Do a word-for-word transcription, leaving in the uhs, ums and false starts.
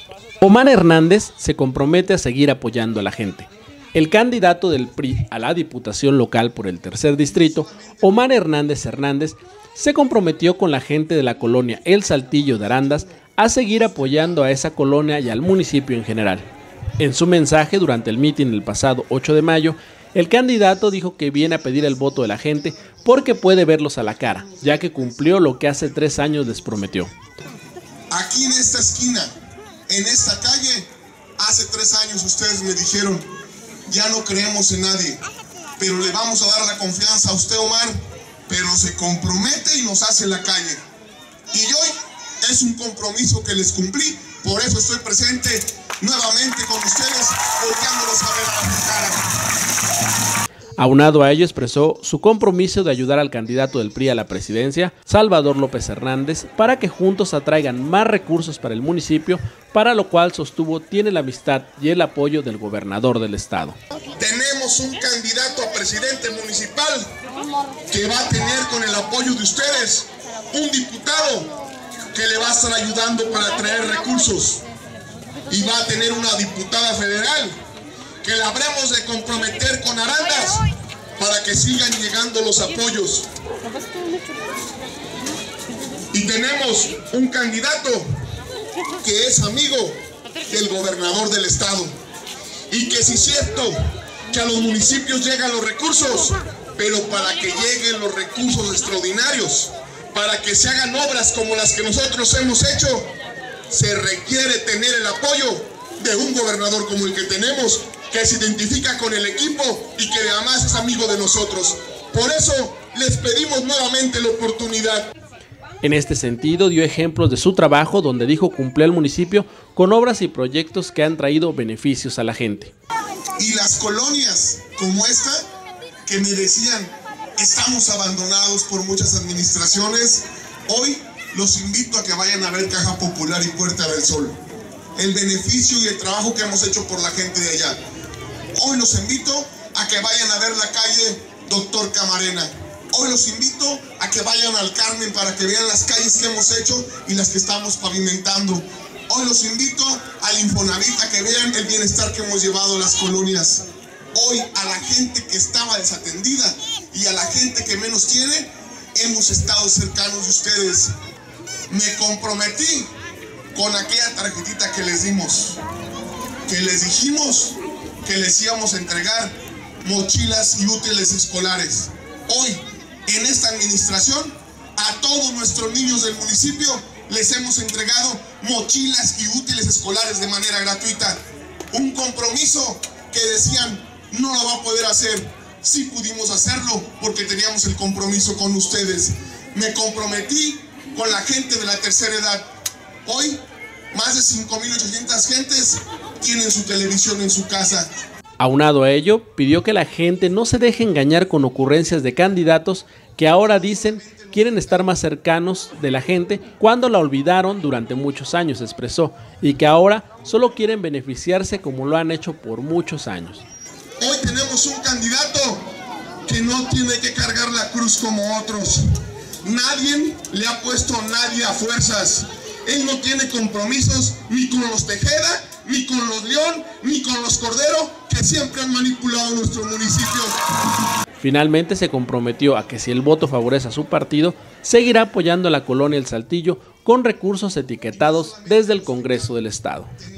Omar Hernández se compromete a seguir apoyando a la gente. El candidato del P R I a la Diputación Local por el tercer distrito, Omar Hernández Hernández, se comprometió con la gente de la colonia El Saltillo de Arandas a seguir apoyando a esa colonia y al municipio en general. En su mensaje durante el mitin del pasado ocho de mayo, el candidato dijo que viene a pedir el voto de la gente porque puede verlos a la cara, ya que cumplió lo que hace tres años les prometió. Aquí en esta esquina, en esta calle, hace tres años ustedes me dijeron, ya no creemos en nadie, pero le vamos a dar la confianza a usted, Omar, pero se compromete y nos hace la calle. Y hoy es un compromiso que les cumplí, por eso estoy presente nuevamente con ustedes, volteándolos a ver a la cara. Aunado a ello, expresó su compromiso de ayudar al candidato del P R I a la presidencia, Salvador López Hernández, para que juntos atraigan más recursos para el municipio, para lo cual sostuvo tiene la amistad y el apoyo del gobernador del estado. Tenemos un candidato a presidente municipal que va a tener con el apoyo de ustedes un diputado que le va a estar ayudando para traer recursos, y va a tener una diputada federal que la habremos de comprometer con Arandas para que sigan llegando los apoyos. Y tenemos un candidato que es amigo del gobernador del estado, y que sí es cierto que a los municipios llegan los recursos, pero para que lleguen los recursos extraordinarios, para que se hagan obras como las que nosotros hemos hecho, se requiere tener el apoyo de un gobernador como el que tenemos, que se identifica con el equipo y que además es amigo de nosotros. Por eso les pedimos nuevamente la oportunidad. En este sentido, dio ejemplos de su trabajo, donde dijo cumplir el municipio con obras y proyectos que han traído beneficios a la gente. Y las colonias como esta, que me decían, estamos abandonados por muchas administraciones, hoy los invito a que vayan a ver Caja Popular y Puerta del Sol. El beneficio y el trabajo que hemos hecho por la gente de allá. Hoy los invito a que vayan a ver la calle Doctor Camarena. Hoy los invito a que vayan al Carmen para que vean las calles que hemos hecho y las que estamos pavimentando. Hoy los invito al Infonavit a que vean el bienestar que hemos llevado a las colonias. Hoy a la gente que estaba desatendida y a la gente que menos tiene, hemos estado cercanos de ustedes. Me comprometí con aquella tarjetita que les dimos, que les dijimos que les íbamos a entregar mochilas y útiles escolares. Hoy, en esta administración, a todos nuestros niños del municipio les hemos entregado mochilas y útiles escolares de manera gratuita. Un compromiso que decían no lo va a poder hacer. Sí pudimos hacerlo porque teníamos el compromiso con ustedes. Me comprometí con la gente de la tercera edad. Hoy, más de cinco mil ochocientas gentes tienen su televisión en su casa. Aunado a ello, pidió que la gente no se deje engañar con ocurrencias de candidatos que ahora dicen quieren estar más cercanos de la gente cuando la olvidaron durante muchos años, expresó, y que ahora solo quieren beneficiarse como lo han hecho por muchos años. Hoy tenemos un candidato que no tiene que cargar la cruz como otros. Nadie le ha puesto a nadie a fuerzas. Él no tiene compromisos ni con los Tejeda, ni con los León, ni con los Cordero, que siempre han manipulado nuestro municipio. Finalmente se comprometió a que si el voto favorece a su partido, seguirá apoyando a la colonia El Saltillo con recursos etiquetados desde el Congreso del Estado.